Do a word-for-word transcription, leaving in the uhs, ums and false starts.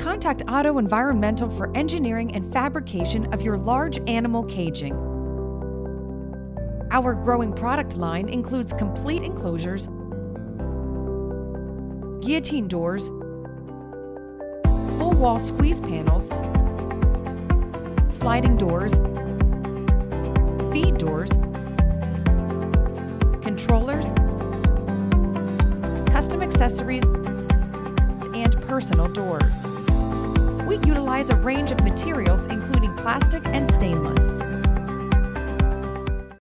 contact Otto Environmental for engineering and fabrication of your large animal caging. Our growing product line includes complete enclosures, guillotine doors, full wall squeeze panels, sliding doors, feed doors, controllers, custom accessories, and personal doors. We utilize a range of materials including plastic and stainless.